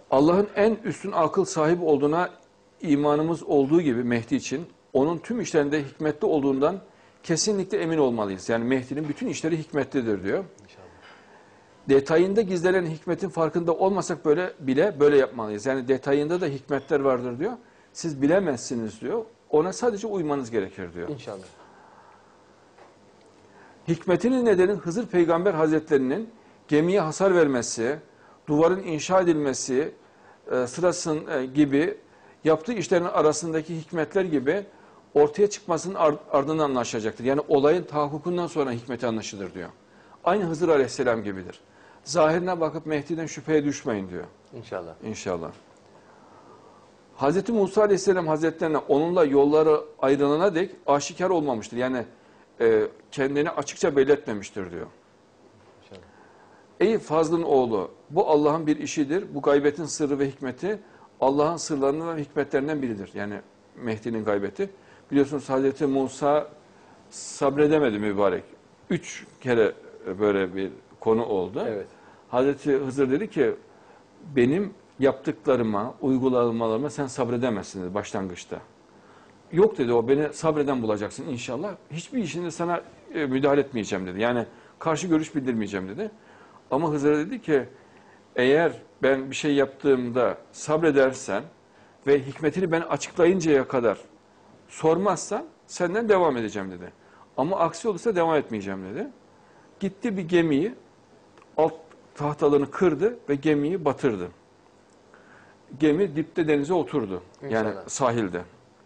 Allah'ın en üstün akıl sahibi olduğuna imanımız olduğu gibi Mehdi için onun tüm işlerinde hikmetli olduğundan kesinlikle emin olmalıyız. Yani Mehdi'nin bütün işleri hikmetlidir diyor. İnşallah. Detayında gizlenen hikmetin farkında olmasak böyle yapmalıyız. Yani detayında da hikmetler vardır diyor. Siz bilemezsiniz diyor. Ona sadece uymanız gerekir diyor. İnşallah. Hikmetinin nedeni Hızır Peygamber Hazretlerinin gemiye hasar vermesi, duvarın inşa edilmesi gibi yaptığı işlerin arasındaki hikmetler gibi ortaya çıkmasının ardından anlaşılacaktır. Yani olayın tahakkukundan sonra hikmeti anlaşılır diyor. Aynı Hızır Aleyhisselam gibidir. Zahirine bakıp Mehdi'den şüpheye düşmeyin diyor. İnşallah. İnşallah. Hz. Musa Aleyhisselam Hazretlerine onunla yolları ayrılana dek aşikar olmamıştır. Yani kendini açıkça belirtmemiştir diyor. İnşallah. Ey Fazl'ın oğlu, bu Allah'ın bir işidir. Bu gaybetin sırrı ve hikmeti Allah'ın sırlarından ve hikmetlerinden biridir. Yani Mehdi'nin gaybeti. Biliyorsunuz Hz. Musa sabredemedi mübarek. 3 kere böyle bir konu oldu. Evet. Hz. Hızır dedi ki benim yaptıklarıma, uygulamalarıma sen sabredemezsin dedi başlangıçta. Yok dedi, o beni sabreden bulacaksın inşallah. Hiçbir işinde sana müdahale etmeyeceğim dedi. Yani karşı görüş bildirmeyeceğim dedi. Ama Hızır dedi ki eğer ben bir şey yaptığımda sabredersen ve hikmetini ben açıklayıncaya kadar sormazsan senden devam edeceğim dedi. Ama aksi olursa devam etmeyeceğim dedi. Gitti bir gemiyi alt tahtalarını kırdı ve gemiyi batırdı. Gemi dipte denize oturdu. İnşallah. Yani sahilde.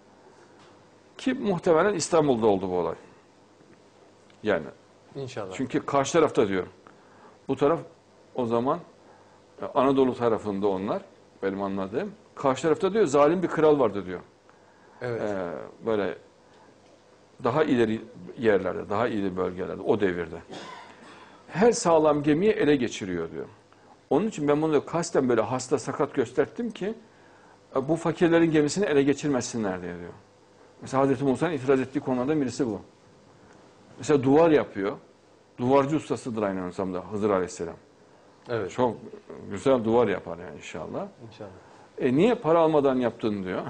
Ki muhtemelen İstanbul'da oldu bu olay. Yani. İnşallah. Çünkü karşı tarafta diyor. Bu taraf o zaman Anadolu tarafında onlar. Benim anladığım. Karşı tarafta diyor zalim bir kral vardı diyor. Evet. Böyle daha ileri yerlerde, daha ileri bölgelerde o devirde. Her sağlam gemiyi ele geçiriyor diyor. Onun için ben bunu kasten böyle hasta sakat gösterdim ki bu fakirlerin gemisini ele geçirmesinler diye diyor. Mesela Hazreti Musa'nın itiraz ettiği konulardan birisi bu. Mesela duvar yapıyor. Duvarcı ustasıdır aynı zamanda Hızır Aleyhisselam. Evet. Çok güzel duvar yapar yani inşallah. İnşallah. Niye para almadan yaptın diyor.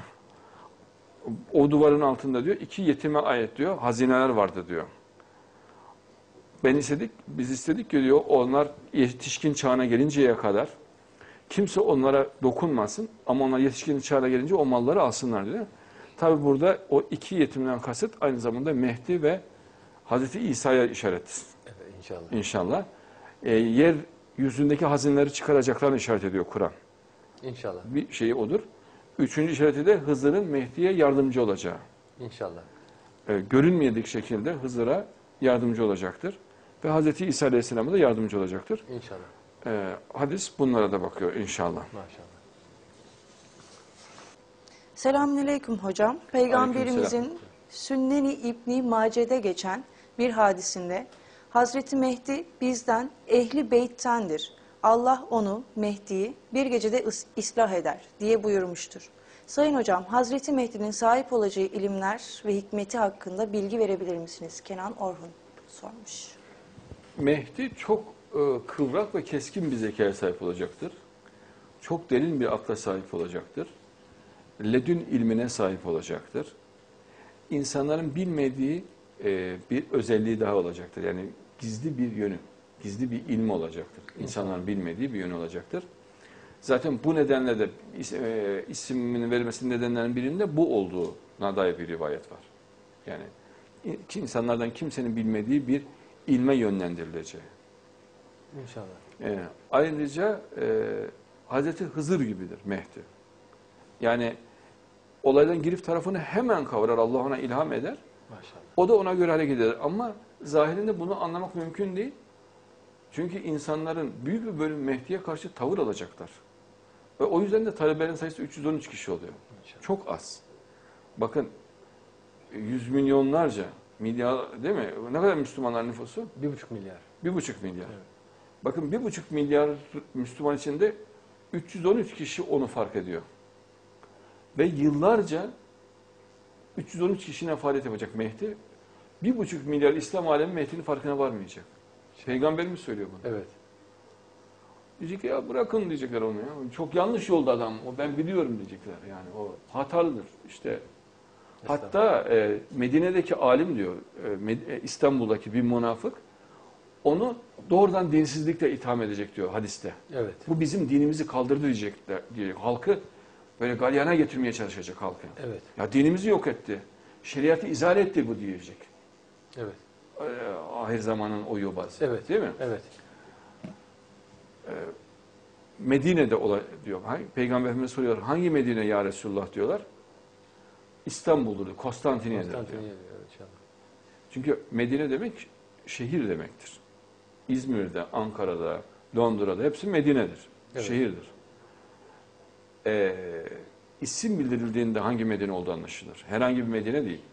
O duvarın altında diyor 2 yetime ait diyor hazineler vardı diyor. Biz istedik ki diyor onlar yetişkin çağına gelinceye kadar kimse onlara dokunmasın ama onlar yetişkin çağına gelince o malları alsınlar diyor. Tabi burada o 2 yetimden kasıt aynı zamanda Mehdi ve Hazreti İsa'ya işaret. Evet, inşallah. İnşallah. Yer yüzündeki hazineleri çıkaracaklarını işaret ediyor Kur'an. İnşallah. Bir şeyi odur. 3. işareti de Hızır'ın Mehdi'ye yardımcı olacağı. İnşallah. Görünmeyedik şekilde Hızır'a yardımcı olacaktır. Ve Hazreti İsa Aleyhisselam'a da yardımcı olacaktır. İnşallah. Hadis bunlara da bakıyor inşallah. Maşallah. Selamünaleyküm hocam. Peygamberimizin Sünnen-i İbni Mace'de geçen bir hadisinde Hazreti Mehdi bizden ehli beyttendir. Allah onu, Mehdi'yi bir gecede ıslah eder diye buyurmuştur. Sayın hocam, Hazreti Mehdi'nin sahip olacağı ilimler ve hikmeti hakkında bilgi verebilir misiniz? Kenan Orhun sormuş. Mehdi çok kıvrak ve keskin bir zekaya sahip olacaktır. Çok derin bir akla sahip olacaktır. Ledün ilmine sahip olacaktır. İnsanların bilmediği bir özelliği daha olacaktır. Yani gizli bir yönü, gizli bir ilmi olacaktır. İnsanların bilmediği bir yönü olacaktır. Zaten bu nedenle de isminin verilmesinin nedenlerinin birinde bu olduğuna dair bir rivayet var. Yani insanlardan kimsenin bilmediği bir ilme yönlendirileceği. İnşallah. Ayrıca Hazreti Hızır gibidir Mehdi. Yani olaydan girif tarafını hemen kavrar, Allah ona ilham eder. Maşallah. O da ona göre hareket eder. Ama zahirinde bunu anlamak mümkün değil. Çünkü insanların büyük bir bölümü Mehdi'ye karşı tavır alacaklar. Ve o yüzden de talebelerin sayısı 313 kişi oluyor. İnşallah. Çok az. Bakın 100 milyonlarca, milyar değil mi? Ne kadar Müslümanlar nüfusu? 1,5 milyar. 1,5 milyar. Evet. Bakın 1,5 milyar Müslüman içinde 313 kişi onu fark ediyor. Ve yıllarca 313 kişinin faaliyet yapacak Mehdi. 1,5 milyar İslam alemi Mehdi'nin farkına varmayacak. Peygamberimiz söylüyor bunu. Evet. Diyecek ya bırakın diyecekler onu ya. Çok yanlış yolda adam. O ben biliyorum diyecekler. Yani o hatalıdır. İşte hatta Medine'deki alim diyor, İstanbul'daki bir münafık onu doğrudan dinsizlikle itham edecek diyor hadiste. Evet. Bu bizim dinimizi kaldırdı diyecekler. Diyecek. Halkı böyle galyana getirmeye çalışacak halkı. Evet. Ya dinimizi yok etti. Şeriatı izale etti bu diyecek. Evet. Ahir zamanın o yobazı. Evet. Değil mi? Evet. Medine'de diyor. Peygamber Efendimiz soruyor. Hangi Medine ya Resulullah diyorlar. İstanbul'dur diyor. Konstantiniye'dir diyor. Konstantiniye diyor inşallah. Çünkü Medine demek şehir demektir. İzmir'de, Ankara'da, Londra'da hepsi Medine'dir. Evet. Şehirdir. İsim bildirildiğinde hangi Medine olduğu anlaşılır. Herhangi bir Medine değil.